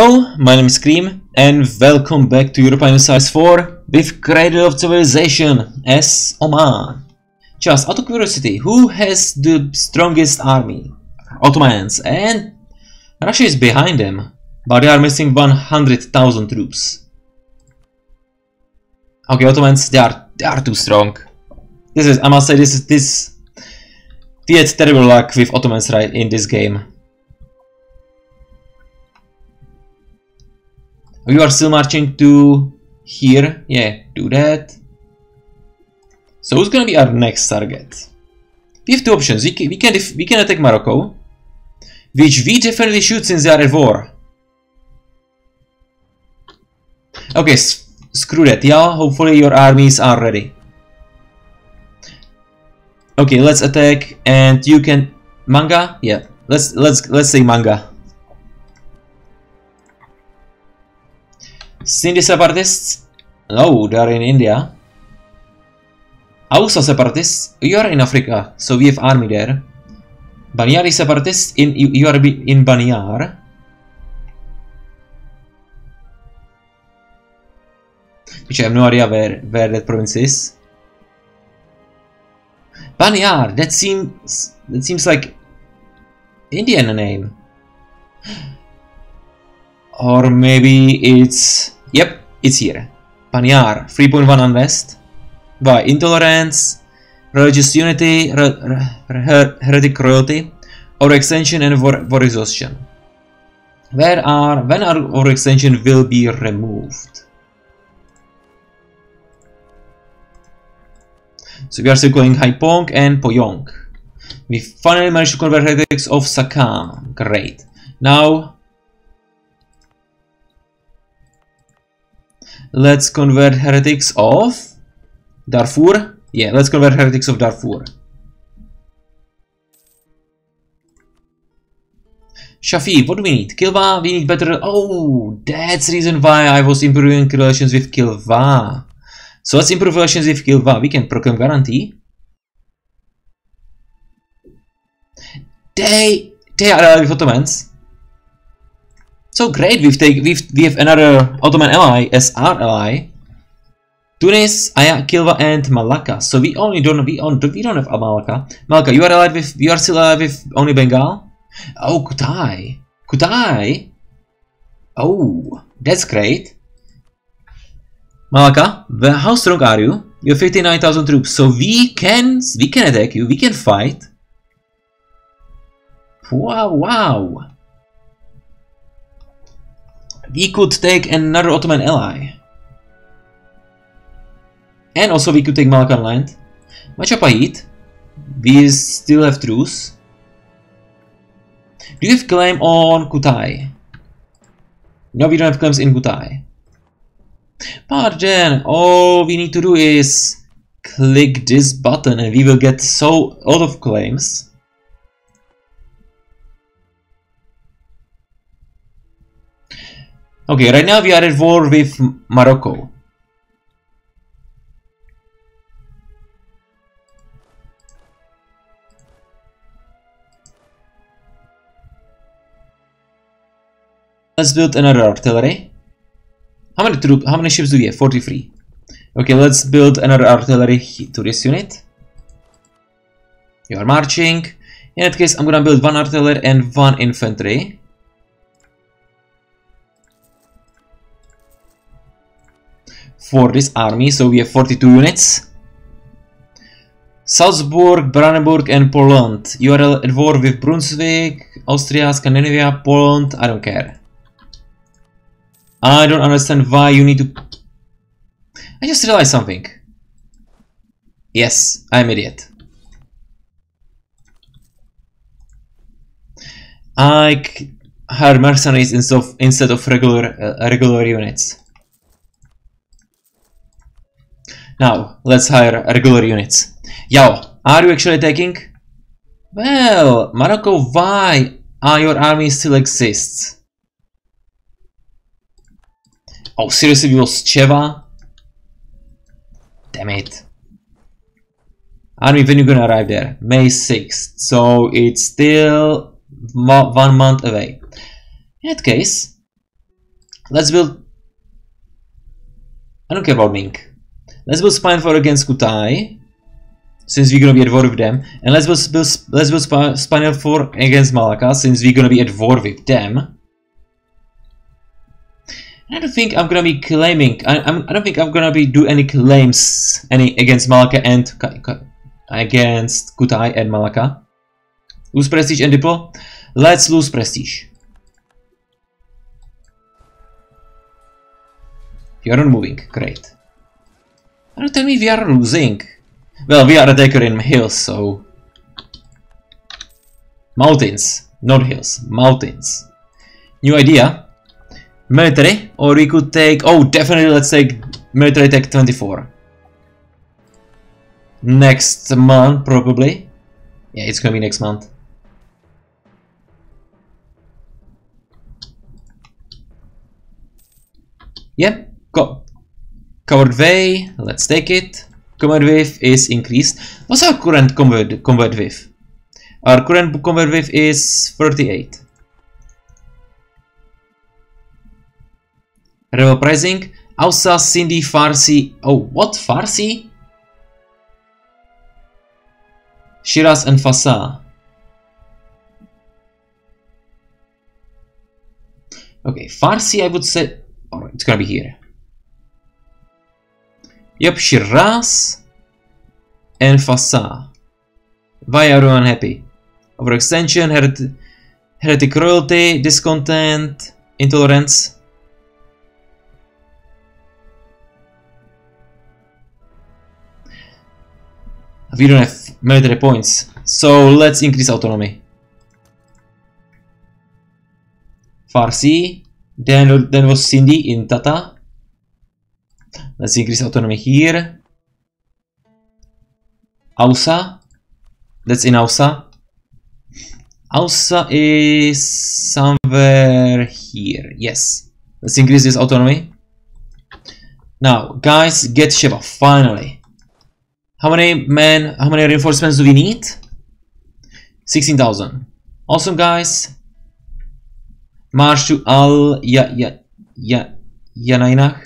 Hello, my name is Cream, and welcome back to Europa Universalis IV with Cradle of Civilization as Oman. Just out of curiosity, who has the strongest army? Ottomans, and Russia is behind them, but they are missing 100,000 troops. Okay, Ottomans, they are too strong. I must say, we had terrible luck with Ottomans right in this game. We are still marching to here. Yeah, do that. So who's gonna be our next target? We have two options. We can attack Morocco, which we definitely should since they are at war. Okay, screw that. Yeah, hopefully your armies are ready. Okay, let's attack, and you can manga. Yeah, let's say manga. Sindhi separatists? No, they are in India. Hausa separatists? You are in Africa, so we have army there. Baniari separatists? You are in Baniar. Which I have no idea where that province is. Baniar, that seems like Indian name. Or maybe it's... Yep, it's here. Baniar, 3.1 unrest. Why? Intolerance, religious unity, heretic royalty, overextension and war exhaustion. When our overextension will be removed? So we are still going Haipong and Poyong. We finally managed to convert heretics of Sakam. Great. Now let's convert heretics of Darfur. Yeah, let's convert heretics of Darfur. Shafi, what do we need? Kilwa, we need better... Oh, that's the reason why I was improving relations with Kilwa. So let's improve relations with Kilwa. We can proclaim guarantee. They are allied with Ottomans. So great, we have another Ottoman ally as our ally. Tunis, Kilwa, and Malacca. So we don't have Malacca. Malacca, you are still allied with only Bengal? Oh, Kutai. Kutai? Oh, that's great. Malacca, how strong are you? You have 59,000 troops, so we can attack you, we can fight. Wow. We could take another Ottoman ally. And also we could take Malaccan land. Machapahit. We still have truce. Do you have claim on Kutai? No, we don't have claims in Kutai. But then all we need to do is click this button and we will get a lot of claims. Okay, right now we are at war with Morocco. Let's build another artillery. How many ships do we have? 43. Okay, let's build another artillery to this unit. You are marching. In that case, I'm gonna build one artillery and one infantry. For this army, so we have 42 units. Salzburg, Brandenburg, and Poland. You are at war with Brunswick, Austria, Scandinavia, Poland. I don't care. I don't understand why you need to... I just realized something. Yes, I'm an idiot. I hire mercenaries instead of regular units. Now, let's hire regular units. Yao, are you actually attacking? Well, Morocco, why are your army still exists? Oh, seriously, we lost Cheva? Damn it. Army, when you gonna arrive there? May 6th, so it's still 1 month away. In that case, Let's build... I don't care about Mink. Let's build Spine 4 against Kutai, since we're gonna be at war with them. And let's build Spinal 4 against Malacca, since we're gonna be at war with them. I don't think I'm gonna be claiming. I don't think I'm gonna be do any claims against Malacca and against Kutai and Malacca. Lose prestige and diplo. Let's lose prestige. You are not moving. Great. Don't tell me we are losing. Well, we are attacker in hills, so mountains, not hills, mountains. New idea. Military, or we could take... Oh, definitely let's take military tech 24. Next month, probably. Yeah, it's gonna be next month. Yeah, covered way, let's take it. Combat wave is increased. What's our current combat wave? Our current combat wave is 38. Rebel pricing. Ausa, Sindhi, Farsi. Oh, what? Farsi? Shiraz and Fasa. Okay, Farsi I would say... Alright, it's gonna be here. Yep, Shiraz and Fasa. Why are you unhappy? Overextension, heretic royalty, discontent, intolerance. We don't have military points, so let's increase autonomy. Farsi, then was Sindhi in Tata. Let's increase autonomy here. Ausa, that's in Ausa. Ausa is somewhere here. Yes, let's increase this autonomy. Now, guys, get Shiva finally. How many men, how many reinforcements do we need? 16,000. Awesome, guys. March to Yanainach.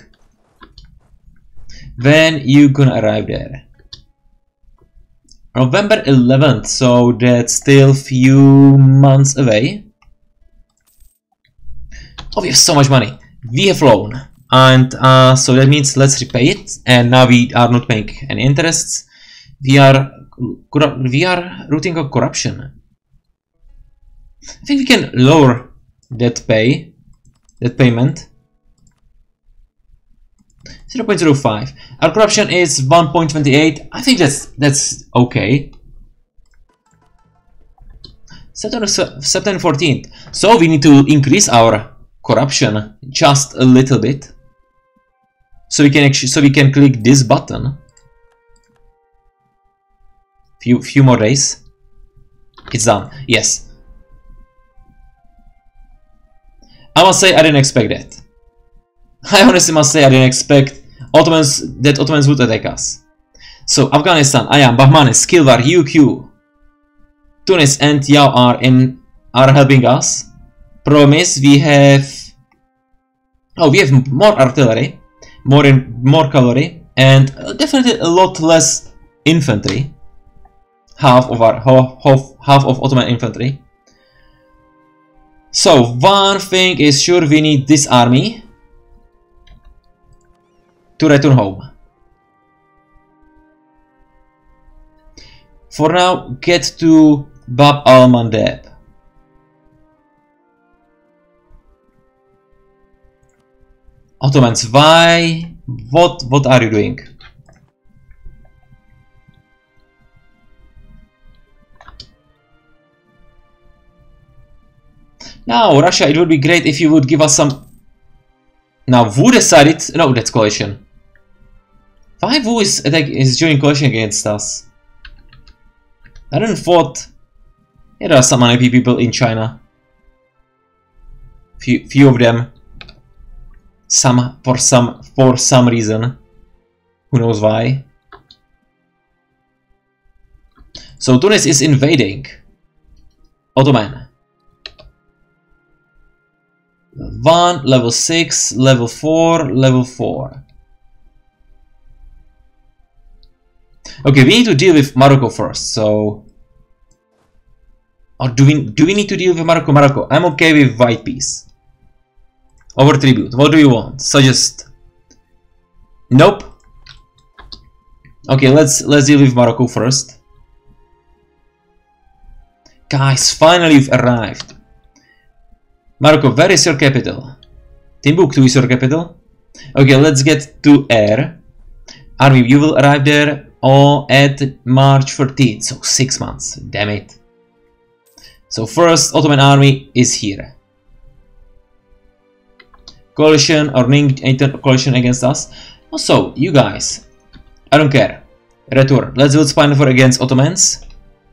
When you gonna arrive there? November 11th, so that's still few months away. Oh, we have so much money. We have loan. And so that means let's repay it, and now we are not paying any interests. We are rooting of corruption. I think we can lower that payment. 0.05. Our corruption is 1.28. I think that's okay. September 14th. So we need to increase our corruption just a little bit. So we can click this button. Few more days. It's done. Yes. I must say I didn't expect that. I honestly must say I didn't expect Ottomans would attack us. So Afghanistan, Ayam, Bahmanis, Kilvar, UQ, Tunis and Yao are helping us. Promise we have more artillery. More cavalry, and definitely a lot less infantry. Half of Ottoman infantry. So one thing is sure, we need this army to return home. For now, get to Bab al-Mandeb. Ottomans, why? What are you doing? Now, Russia, it would be great if you would give us some... Now, Wu decided... No, that's coalition. Why Wu is joining coalition against us? I don't thought... Yeah, there are some unhappy people in China. Few of them. For some reason. Who knows why. So Tunis is invading Ottoman. 1, level 6, level 4, level 4. Okay, we need to deal with Morocco first, so... Or do we need to deal with Morocco? Morocco, I'm okay with white peace. Over tribute, what do you want? Suggest. Nope. Okay, let's deal with Morocco first. Guys, finally you've arrived. Morocco, where is your capital? Timbuktu is your capital. Okay, let's get to air. Army, you will arrive there at March 13th, so 6 months. Damn it. So first Ottoman army is here. Coalition or coalition against us. Also, you guys, I don't care. Return. Let's build Spineford against Ottomans.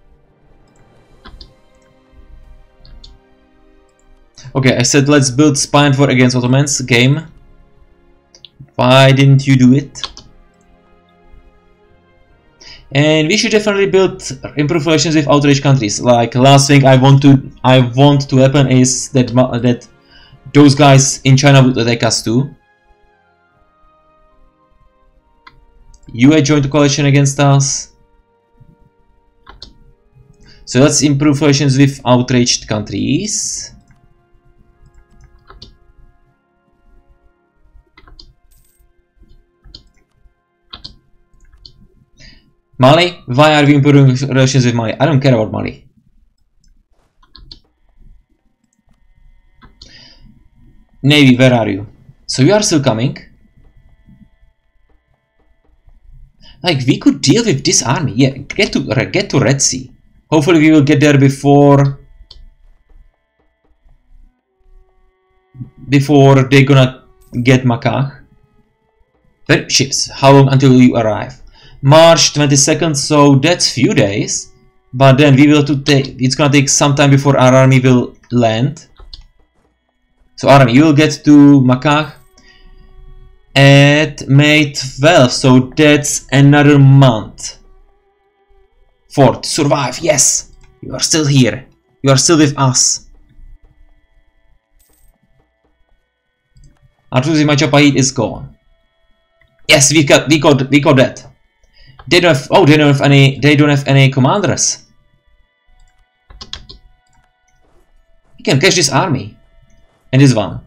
Okay, I said let's build Spineford against Ottomans. Game. Why didn't you do it? And we should definitely improve relations with outraged countries. Like last thing I want to happen is that those guys in China would attack us too. You had joined the coalition against us. So let's improve relations with outraged countries. Mali? Why are we improving relations with Mali? I don't care about Mali. Navy, where are you? So you are still coming? Like, we could deal with this army. Yeah, get to Red Sea. Hopefully we will get there before they're gonna get Makah. Where ships? How long until you arrive? March 22nd, so that's few days. But then it's gonna take some time before our army will land. So army, you will get to Makah at May 12th, so that's another month. Fort, survive, yes! You are still here. You are still with us. Artusi Machapahit is gone. Yes, we got that. They don't have any commanders. We can catch this army. And this one.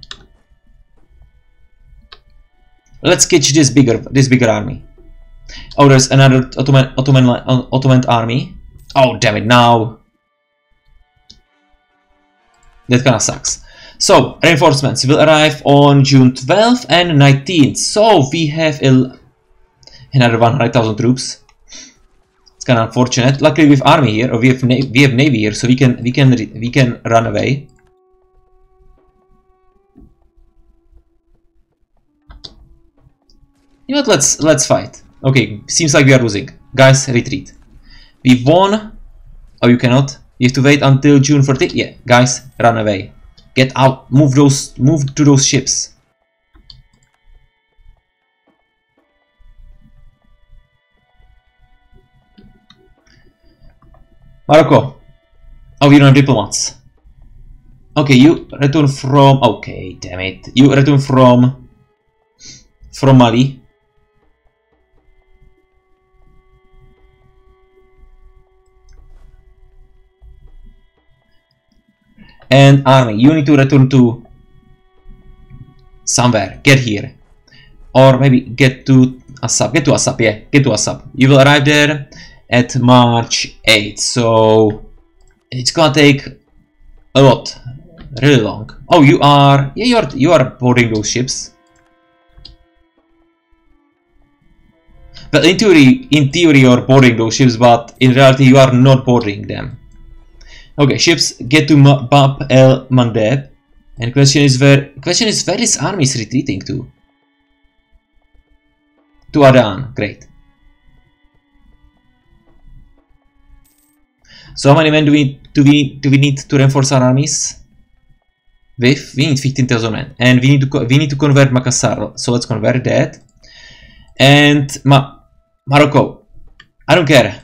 Let's catch this bigger army. Oh, there's another Ottoman army. Oh, damn it! Now that kind of sucks. So reinforcements will arrive on June 12th and 19th. So we have another 100,000 troops. It's kind of unfortunate. Luckily, we have army here, or we have navy here, so we can run away. You know what? Let's fight. Okay, seems like we are losing. Guys, retreat. We won. Oh, you cannot. You have to wait until June 30th. Yeah, guys, run away. Get out. Move to those ships. Morocco. Oh, we don't have diplomats. Okay, you return from... Okay, damn it. You return from Mali. And army, you need to return to somewhere. Get here. Or maybe get to Assab. Get to Assab, yeah. Get to Assab. You will arrive there at March 8th. So it's gonna take a lot. Really long. Oh, you are... Yeah, you are boarding those ships. Well, in theory you're boarding those ships, but in reality you are not boarding them. Okay, ships get to Bab el Mandeb, and question is where this army is retreating to? To Adan, great. So how many men do we need to reinforce our armies? We need 15,000 men, and we need to convert Makassar. So let's convert that. And Morocco, I don't care.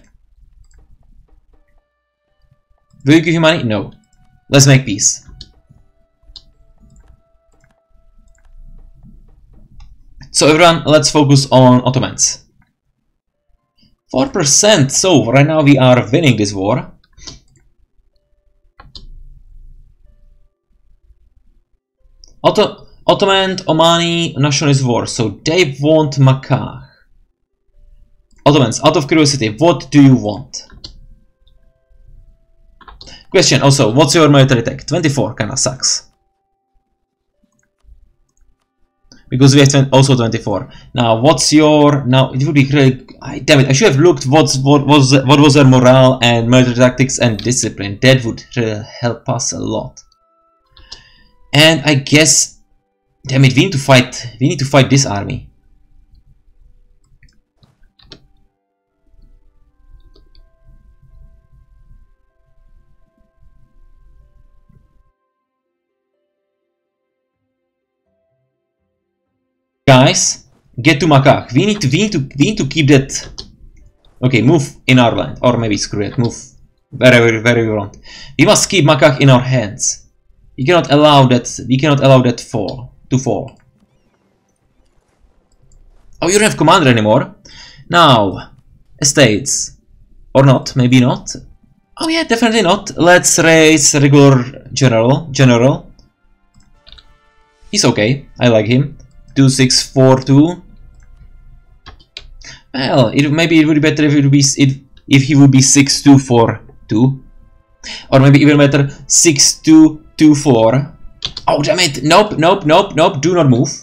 Will you give me money? No. Let's make peace. So everyone, let's focus on Ottomans. 4%, so right now we are winning this war. Ottoman, Omani nationalist war, so they want Makkah. Ottomans, out of curiosity, what do you want? Question also, what's your military tech? 24 kinda sucks. Because we have also 24. Now, what's your... Now, it would be really... damn it, I should have looked what was their morale and military tactics and discipline. That would really help us a lot. And I guess... Damn it, we need to fight. We need to fight this army. Guys, get to Makkah. We need to keep that. Okay, move in our land, or maybe screw it. Move wherever we want. We must keep Makkah in our hands. We cannot allow that. We cannot allow that to fall. Oh, you don't have commander anymore. Now, estates, or not? Maybe not. Oh yeah, definitely not. Let's raise regular general. He's okay. I like him. 2642. Well, maybe it would be better if he would be 6242, or maybe even better 6224. Oh damn it! Nope, nope, nope, nope! Do not move.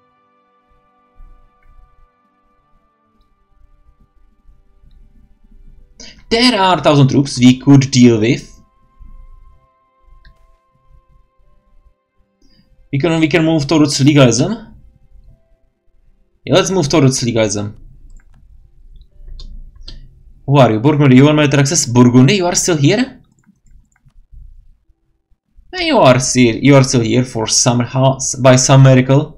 There are 1,000 troops we could deal with. We can move towards legalism. Yeah, let's move towards legalism. Who are you? Burgundy, you want military access? Burgundy, you are still here? You are still here for somehow, by some miracle.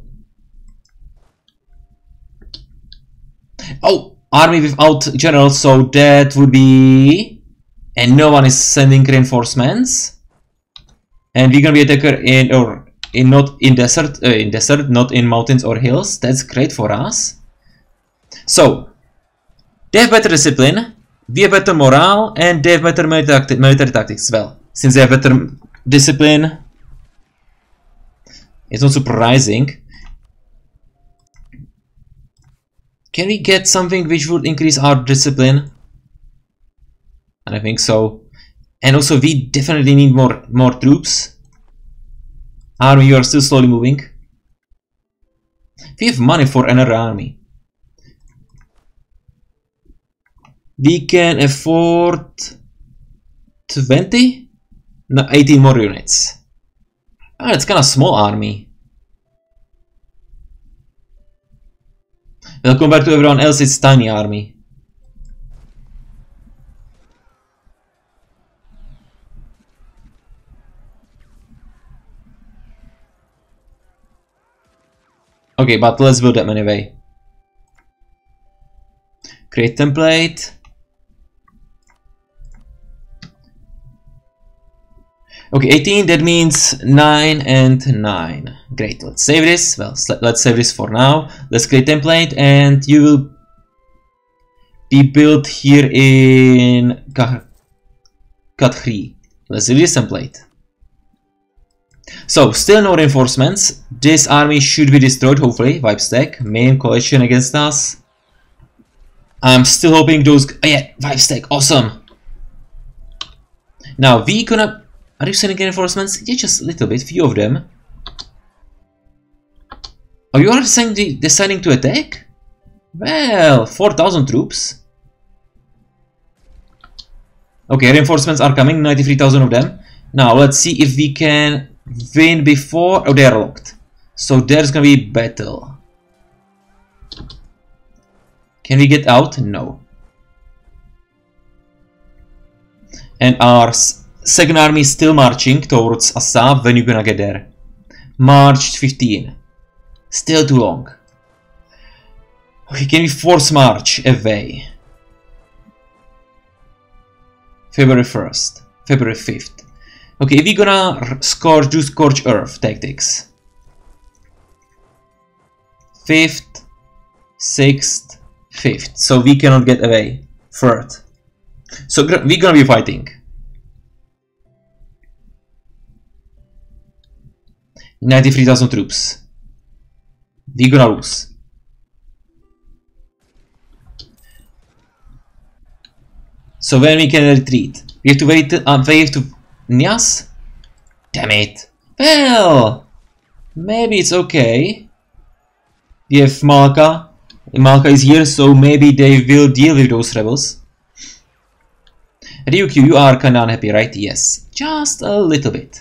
Oh, army without general, so that would be... And no one is sending reinforcements. And we're gonna be attacker not in desert, not in mountains or hills. That's great for us. So, they have better discipline, we have better morale, and they have better military tactics as well. Since they have better discipline, it's not surprising. Can we get something which would increase our discipline? And I think so. And also we definitely need more troops. Army, you are still slowly moving. We have money for another army. We can afford 20? No, 18 more units. Ah, it's kind of small army. Well, compared to everyone else, it's tiny army. Okay, but let's build them anyway. Create template. Okay, 18, that means 9 and 9. Great, let's save this. Well, let's save this for now. Let's create template, and you will be built here in Kathri. Let's do this template. So, still no reinforcements. This army should be destroyed, hopefully. Vibe stack, main coalition against us. I'm still hoping those... Oh yeah, vibe stack, awesome. Now, we gonna... Are you sending reinforcements? Yeah, just a little bit, few of them. Oh, you are deciding to attack? Well, 4,000 troops. Okay, reinforcements are coming, 93,000 of them. Now, let's see if we can win before... Oh, they are locked. So there's gonna be battle. Can we get out? No. And our second army is still marching towards Assab. When you gonna get there? March 15. Still too long. Okay, can we force march away? February 1st. February 5th. Okay, we're gonna do scorch earth tactics. 5th. 6th, 5th. So we cannot get away. 3rd. So we're gonna be fighting. 93,000 troops. We're gonna lose. So when we can retreat? We have to wait to Nias? Damn it. Well, maybe it's okay. We have Malka. Malka is here, so maybe they will deal with those rebels. Ryukyu, you are kinda unhappy, right? Yes. Just a little bit.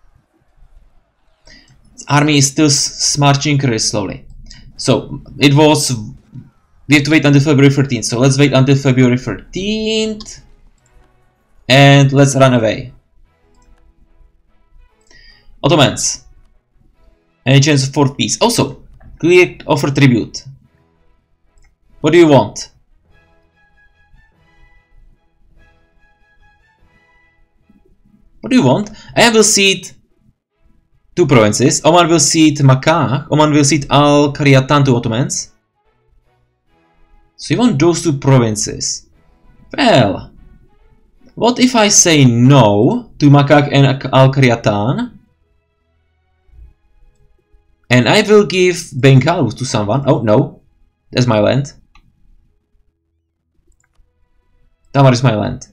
Army is still marching really slowly. So it was. We have to wait until February 13th. So let's wait until February 13th. And let's run away. Ottomans. Any chance for peace? Also, clear offer tribute. What do you want? What do you want? I will cede 2 provinces. Oman will cede Makkah. Oman will cede Al-Qaryatan to Ottomans. So you want those 2 provinces. Well, what if I say no to Makkah and Al-Qaryatan? And I will give Bengal to someone. Oh no, that's my land. Tamar is my land.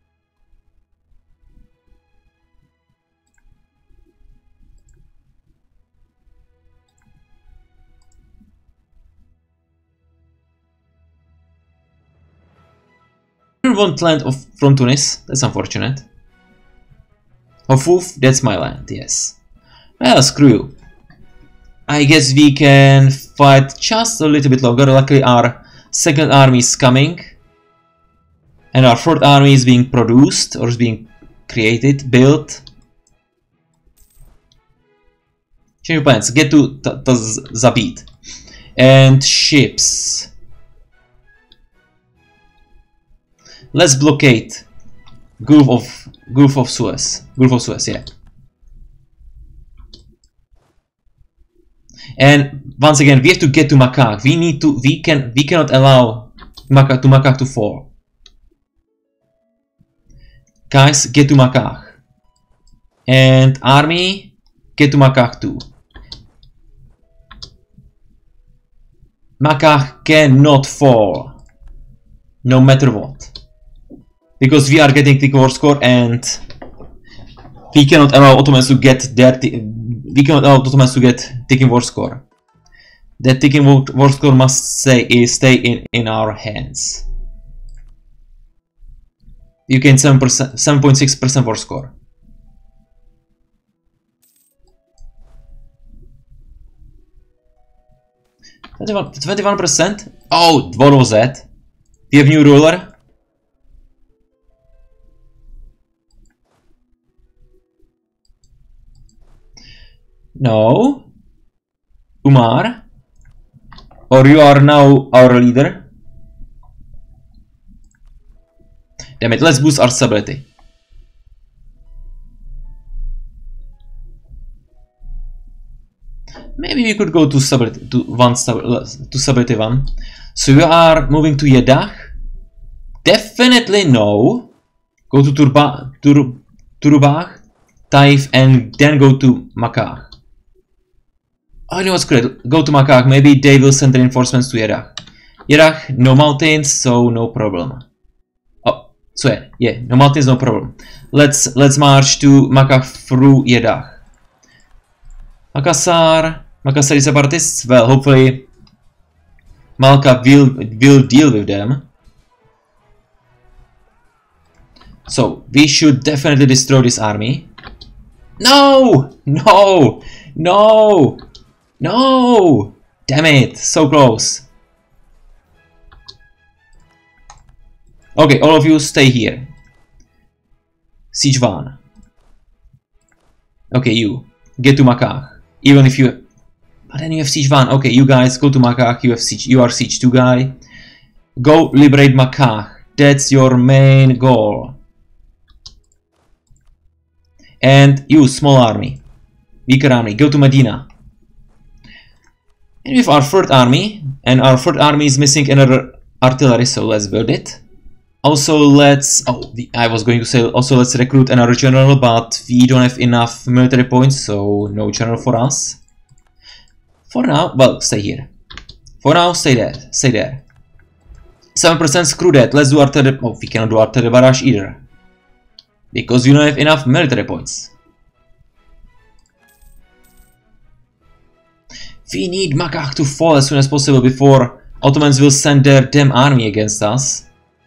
I don't want land from Tunis. That's unfortunate. Hofuf, that's my land. Yes. Well, screw you. I guess we can fight just a little bit longer. Luckily our 2nd army is coming. And our 4th army is being produced, or is being created, built. Change your plans. Get to Zabit. And ships. Let's blockade Gulf of Suez. Gulf of Suez, yeah. And once again, we have to get to Makkah. We cannot allow Makkah to fall. Guys, get to Makkah. And army, get to Makkah too. Makkah cannot fall. No matter what. Because we are getting tick war score and we cannot allow Ottomans to get their ticking war score. That ticking war score must stay in our hands. You gain 7.6% war score. That's 21%? Oh, what was that? We have new ruler. No. Umar. Or you are now our leader. Damn it, let's boost our stability. Maybe we could go to stability stability 1. So you are moving to Jeddah? Definitely no. Go to Turubah, Taif, and then go to Makkah. Oh, you know what's great? Go to Makkah. Maybe they will send reinforcements to Jeddah. Jeddah, no mountains, so no problem. Oh, so yeah, no mountains, no problem. Let's march to Makkah through Jeddah. Makassar is separatists. Well, hopefully Malka will deal with them. So we should definitely destroy this army. No! No! No! No! Damn it! So close. Okay, all of you stay here. Siege 1. Okay, you get to Makkah. Even if you, but then you have Siege 1. Okay, you guys go to Makkah. You are Siege 2 guy. Go liberate Makkah. That's your main goal. And you, small army, weaker army, go to Medina. And with our third army, and our third army is missing another artillery, so let's build it. Also, let's... oh, I was going to say also let's recruit another general, but we don't have enough military points, so no general for us. For now, well, stay here. For now, stay there. Stay there. 7%, screw that. Let's do artillery... oh, we cannot do artillery barrage either. Because we don't have enough military points. We need Makach to fall as soon as possible before Ottomans will send their damn army against us.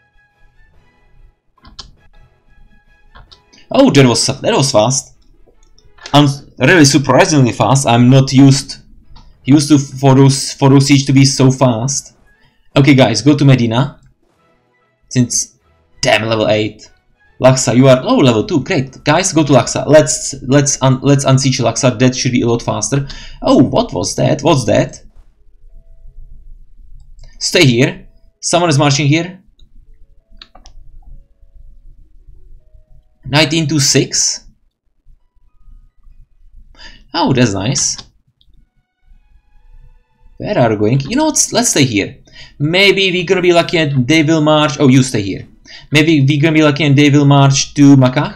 Oh, that was fast. I'm really surprisingly fast. I'm not used to for those siege to be so fast. Okay, guys, go to Medina. Since damn level 8. Laksa, you are level 2. Great, guys, go to Laksa. Let's unsiege Laksa. That should be a lot faster. Oh, what was that? What's that? Stay here. Someone is marching here. 1926. Oh, that's nice. Where are we going? You know what? Let's stay here. Maybe we're gonna be lucky and they will march. Oh, you stay here. Maybe we're gonna be lucky and they will march to Makach.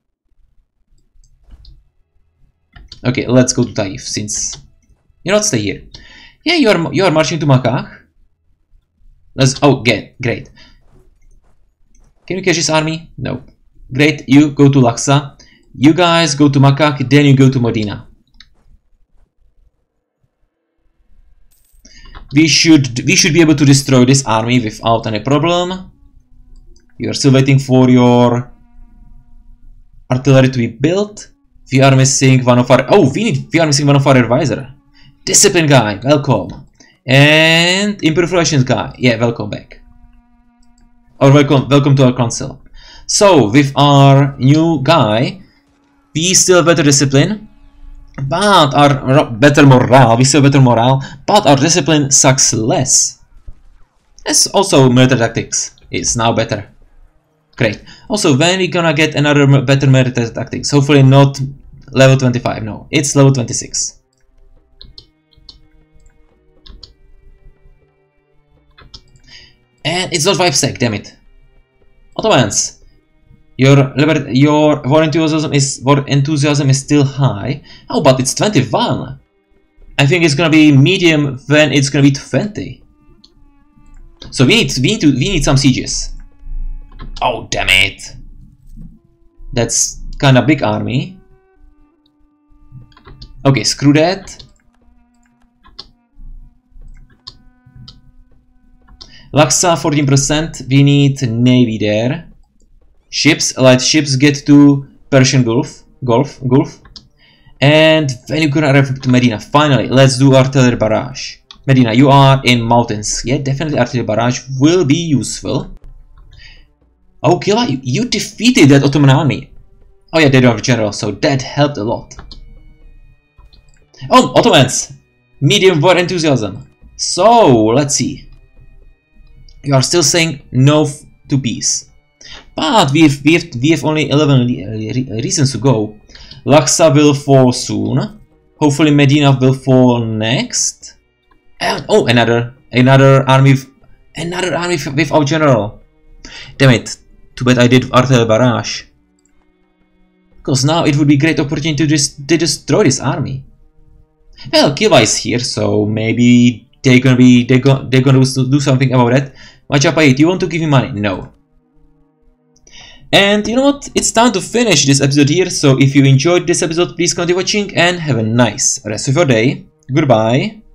Okay, let's go to Taif since you know what? Stay here. Yeah, you are marching to Makach. Let's. Oh, great. Can you catch this army? No. Great. You go to Laksa. You guys go to Makach. Then you go to Medina. We should be able to destroy this army without any problem. You are still waiting for your artillery to be built. We are missing one of our... oh, we are missing one of our advisor. Discipline guy, welcome. And improved relations guy, yeah, welcome back. Or welcome to our council. So with our new guy, we still have better discipline, but our better morale. We still have better morale, but our discipline sucks less. As also military tactics is now better. Great. Also, when we gonna get another better military tactics? Hopefully not level 25. No, it's level 26. And it's not 5 sec. Damn it, Ottomans. Your war enthusiasm is still high. Oh, but it's 21. I think it's gonna be medium when it's gonna be 20. So we need some sieges. Oh, damn it. That's kind of big army. Okay, screw that. Laksa 14%. We need navy there. Ships, light ships get to Persian Gulf. And when you gonna arrive to Medina, finally, let's do artillery barrage. Medina, you are in mountains. Yeah, definitely artillery barrage will be useful. Oh, Killa, you defeated that Ottoman army. Oh yeah, they don't have a general, so that helped a lot. Oh, Ottomans! Medium war enthusiasm. So, let's see. You are still saying no to peace. But we have only 11 reasons to go. Laksa will fall soon. Hopefully Medina will fall next. And oh, another army with our general. Damn it. Too bad I did artillery barrage. Because now it would be a great opportunity to destroy this army. Well, Kiva is here, so maybe they're gonna do something about that. Machapait, do you want to give me money? No. And you know what? It's time to finish this episode here. So if you enjoyed this episode, please continue watching and have a nice rest of your day. Goodbye.